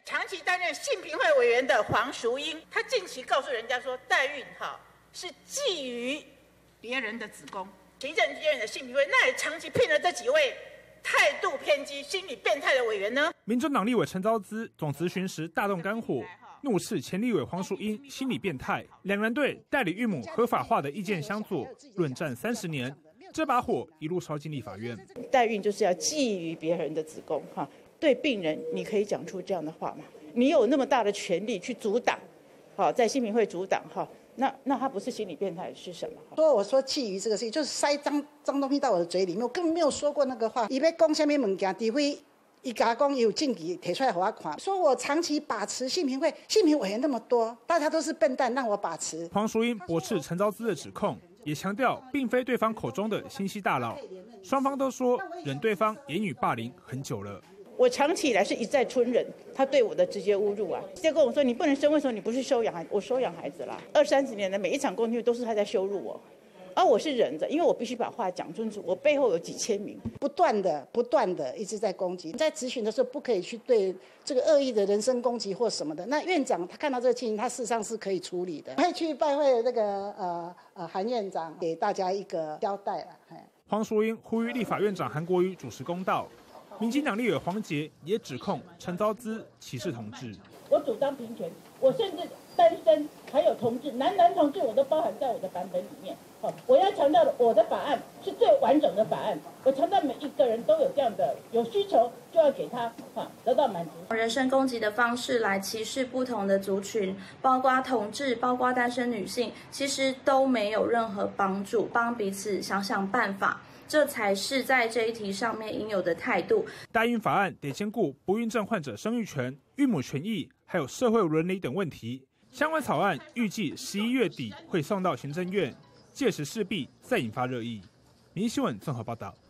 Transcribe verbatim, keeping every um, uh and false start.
长期担任性平会委员的黄淑英，她近期告诉人家说，代孕哈是觊觎别人的子宫。行政院的性平会那也长期聘了这几位态度偏激、心理变态的委员呢？ 民众党立委陈昭姿总咨询时大动肝火，怒斥前立委黄淑英心理变态，两人对代理孕母合法化的意见相左，论战三十年。这把火一路烧进立法院。 代孕就是要觊觎别人的子宫哈，对病人你可以讲出这样的话吗？你有那么大的权利去阻挡，好，在性平会阻挡哈。那那他不是心理变态是什么？ 说我说觊觎这个事情，就是塞脏脏东西到我的嘴里面，我根本没有说过那个话。伊要讲什么物件，除非伊甲讲有证据提出来给我看，说我长期把持性平会，性平委员那么多，大家都是笨蛋，让我把持。 黄淑英驳斥陈昭姿的指控，也强调并非对方口中的心机大佬，双方都说忍对方言语霸凌很久了。 我长期以来是一再吞忍他对我的直接侮辱啊！直接跟我说你不能生，为什么你不是收养孩子？我收养孩子啦，二三十年的每一场公听会都是他在羞辱我，而我是忍着，因为我必须把话讲清楚。我背后有几千名， 不断的、不断的一直在攻击。在质询的时候，不可以去对这个恶意的人身攻击或什么的。那院长他看到这个情形，他事实上是可以处理的，会去拜会那个呃呃韩院长，给大家一个交代了。 黄淑英呼吁立法院长韩国瑜主持公道。民进党立委黄捷也指控陈昭姿歧视同志。 我主张平权，我甚至单身还有同志，男男同志我都包含在我的版本里面。哦，我要强调的，我的法案是最完整的法案。我强调每一个人都有这样的有需求，就要给他啊得到满足。 人身攻击的方式来歧视不同的族群，包括同志，包括单身女性，其实都没有任何帮助。帮彼此想想办法。这才是在这一题上面应有的态度。 代孕法案得兼顾不孕症患者生育权、孕母权益，还有社会伦理等问题。相关草案预计十一月底会送到行政院，届时势必再引发热议。民视新闻综合报道。